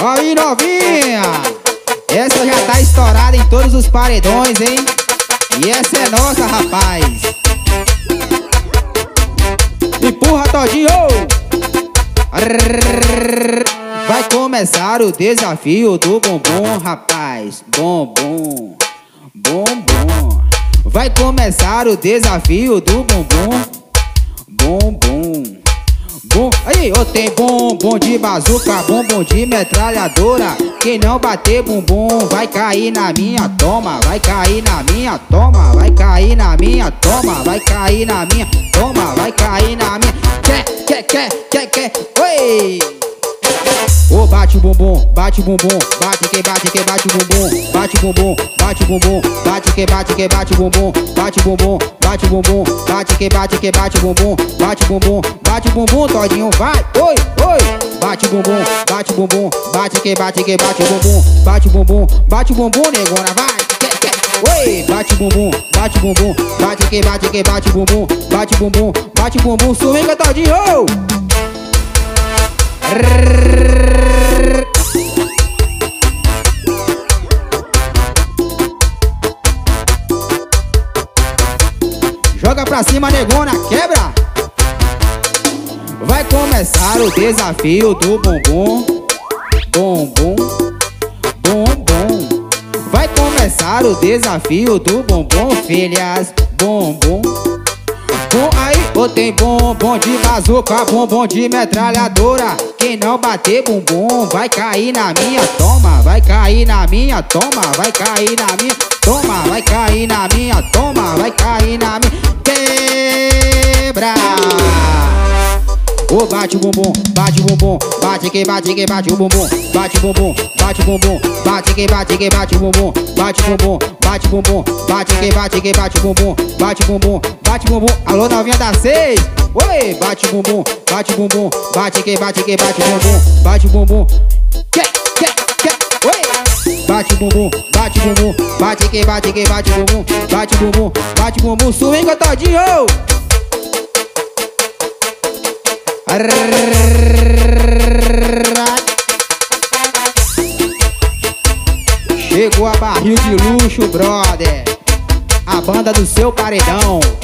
Aí, novinha, essa já tá estourada em todos os paredões, hein? E essa é nossa, rapaz. Empurra todinho. Vai começar o desafio do bumbum, rapaz. Bumbum, bumbum. Vai começar o desafio do bumbum. Bumbum, bum. Aí, eu tenho bumbum de bazuca, bumbum de metralhadora. Quem não bater bumbum vai cair na minha toma. Vai cair na minha toma. Vai cair na minha toma. Vai cair na minha toma. Vai cair na minha. Quer. Oi! Ô, bate bumbum, bate bumbum, bate que bate bumbum, bate bumbum, bate bumbum, bate que bate bumbum, bate bumbum, bate bumbum, bate que bate bumbum, bate bumbum, todinho vai, oi, bate bumbum, bate que bate bumbum, bate bumbum, negona vai, oi, bate bumbum, bate que bate bumbum, bate bumbum, swinga todinho. Joga pra cima, negona, quebra. Vai começar o desafio do bumbum. Bumbum, bumbum. Vai começar o desafio do bumbum, filhas. Bumbum. Aí, eu tenho bumbum de bazuca, bumbum de metralhadora. Quem não bater bumbum vai cair na minha toma. Vai cair na minha toma. Vai cair na minha toma. Vai cair na minha toma. Vai cair na minha. Quebra! Ô, bate bumbum, bate que bate o bumbum, bate bumbum, bate que bate bumbum, bate bumbum, bate que bate bumbum, bate bumbum, alô novinha da 6, oi, bate bumbum, bate que bate bumbum, bate bumbum, oi, bate bumbum, bate que bate bumbum, bate bumbum, swinga todinho. Chegou a barril de luxo, brother. A banda do seu paredão.